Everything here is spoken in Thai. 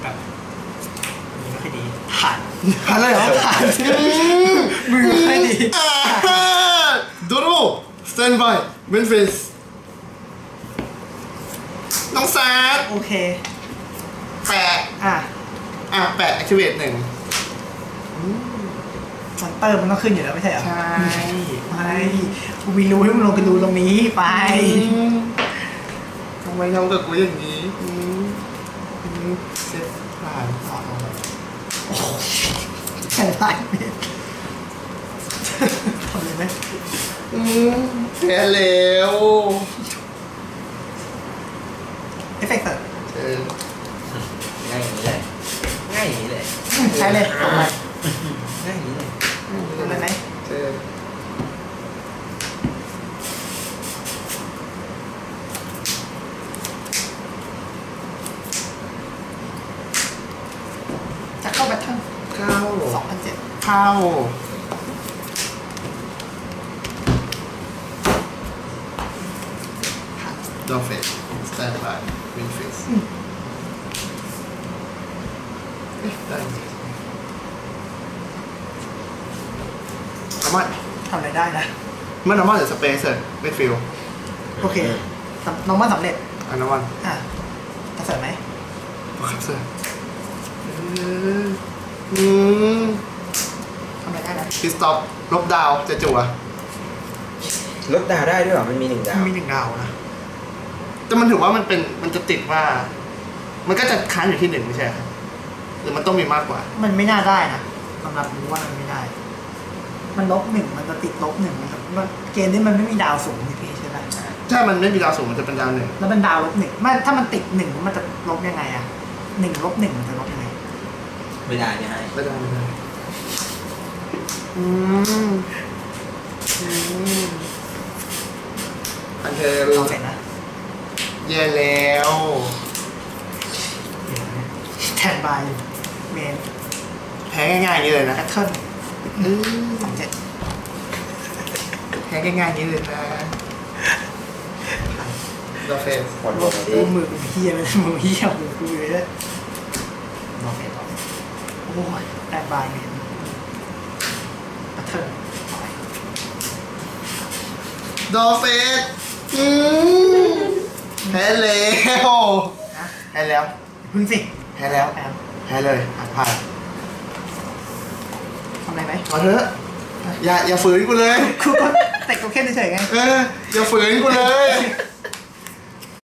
แบบนี้ไม่ค่อยดีผ่านผ่านเลยเหรอผ่านมือไม่ดีดูดูสแตนบายเวนฟิสน้องแซดโอเคแปะแปะ activate 1 มอนเตอร์มันต้องขึ้นอยู่แล้วไม่ใช่เหรอใช่ไม่กูมีรู้ให้มึงลงกันดูตรงนี้ไปทำไมทำกับกูอย่างนี้เซฟผ่านแค่ไรทำเลยไหมแพ้แล้วเอฟเฟกต์ง่ายอย่างนี้เลยง่ายอย่างนี้เลยใช้เลยทำอะไรง่ายอย่างนี้เลยทำอะไรไหมจะเข้าแบทเทิล2007 เข้าดอฟเฟสสแตนบายวินเฟสได้ทำไมทำอะไรได้นะมันน้ำมันหรือสเปซไม่ฟิลโอเคน้องมันสำเร็จน้ำมันจะเสริมไหมครับเสริมทำอะไรได้นะคิสต็อปลบดาวจะจั่วลดดาวได้ด้วยหรอมันมี1 ดาวมี1 ดาวนะแต่มันถือว่ามันจะติดว่ามันก็จะค้างอยู่ที่1ไม่ใช่หรือมันต้องมีมากกว่ามันไม่น่าได้นะสำหรับรู้ว่ามันไม่ได้มัน-1มันจะติด-1มันเกณฑ์นี้มันไม่มีดาวสูงนี่พี่ใช่ไหมถ้ามันไม่มีดาวสูงมันจะเป็นดาว1 แล้วเป็นดาว-1ไม่ถ้ามันติด1มันจะลบยังไงอะ1 -1มันจะลบยังไงไม่ได้ไม่ให้ไม่ได้อันเธอเอาเสร็จนะแย่แล้วแทนบายเมนแพ้ง่ายๆนี้เลยนะแพทเทิร์น27 แพ้ง่ายๆนี้เลยนะดอฟเฟนหมดเลยดิมือกูเฮียเลยมือเฮียมือกูเลยด้วยดอฟเฟนโอ้ยแทนบายเมนแพทเทิร์นดอฟเฟนแพ้แล้วแพ้แล้วพึ่งสิแพ้แล้วแพ้เลยผ่านทำอะไรไหมขอเถอะอย่าฝืนกูเลยกูก็แต่กูแค่เฉยๆไงอย่าฝืนกูเลย